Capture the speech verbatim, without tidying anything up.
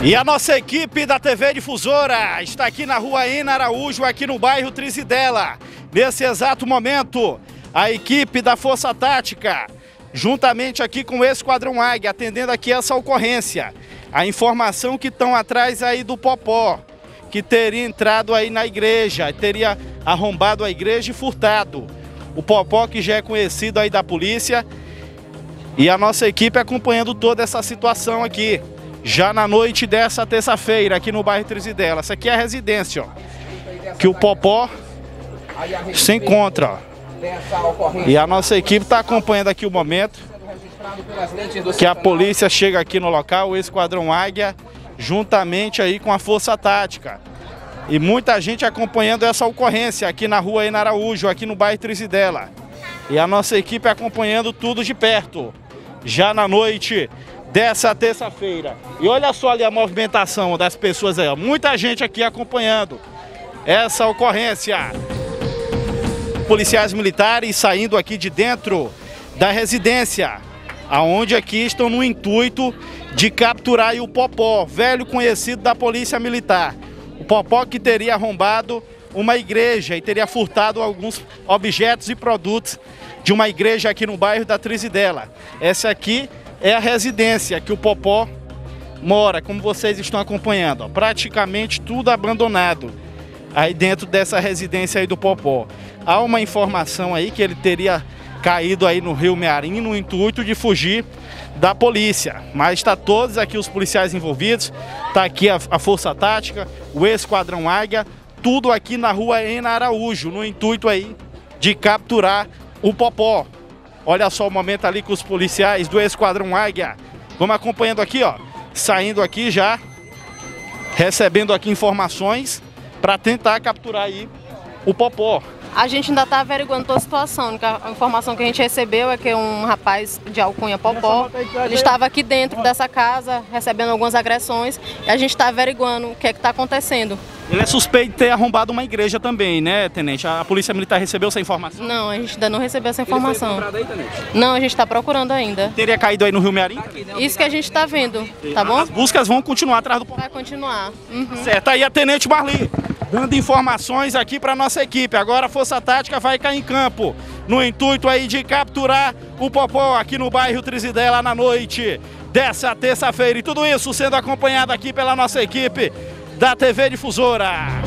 E a nossa equipe da T V Difusora está aqui na rua Ena Araújo, aqui no bairro Trizidela. Nesse exato momento, a equipe da Força Tática, juntamente aqui com o Esquadrão Águia, atendendo aqui essa ocorrência. A informação que estão atrás aí do Popó, que teria entrado aí na igreja, teria arrombado a igreja e furtado. O Popó, que já é conhecido aí da polícia, e a nossa equipe acompanhando toda essa situação aqui. Já na noite dessa terça-feira, aqui no bairro Trizidela. Essa aqui é a residência, ó, que o Popó se encontra, ó. E a nossa equipe está acompanhando aqui o momento que a polícia chega aqui no local, o Esquadrão Águia, juntamente aí com a Força Tática. E muita gente acompanhando essa ocorrência aqui na rua Ena Araújo, aqui no bairro Trizidela. E a nossa equipe acompanhando tudo de perto, já na noite dessa terça-feira. E olha só ali a movimentação das pessoas aí, ó. Muita gente aqui acompanhando essa ocorrência. Policiais militares saindo aqui de dentro da residência, aonde aqui estão no intuito de capturar aí o Popó, velho conhecido da Polícia Militar. O Popó que teria arrombado uma igreja e teria furtado alguns objetos e produtos de uma igreja aqui no bairro da Trizidela. Essa aqui é a residência que o Popó mora, como vocês estão acompanhando, ó, praticamente tudo abandonado aí dentro dessa residência aí do Popó. Há uma informação aí que ele teria caído aí no Rio Mearim no intuito de fugir da polícia, mas está todos aqui os policiais envolvidos, está aqui a, a Força Tática, o Esquadrão Águia, tudo aqui na rua Ena Araújo, no intuito aí de capturar o Popó. Olha só o momento ali com os policiais do Esquadrão Águia. Vamos acompanhando aqui, ó. Saindo aqui já, recebendo aqui informações para tentar capturar aí o Popó. A gente ainda está averiguando toda a situação. A informação que a gente recebeu é que um rapaz de alcunha Popó, ele estava aqui dentro dessa casa, recebendo algumas agressões, e a gente está averiguando o que é que está acontecendo. Ele é suspeito de ter arrombado uma igreja também, né, tenente? A Polícia Militar recebeu essa informação? Não, a gente ainda não recebeu essa informação. Ele foi encontrado aí, tenente? Não, a gente está procurando ainda. Teria caído aí no Rio Mearim? Isso que a gente está vendo, tá bom? As buscas vão continuar atrás do Popó. Vai continuar. Uhum. Certo, aí a Tenente Marli dando informações aqui para nossa equipe. Agora a Força Tática vai cair em campo, no intuito aí de capturar o Popó aqui no bairro Trizidela na noite dessa terça-feira. E tudo isso sendo acompanhado aqui pela nossa equipe da T V Difusora.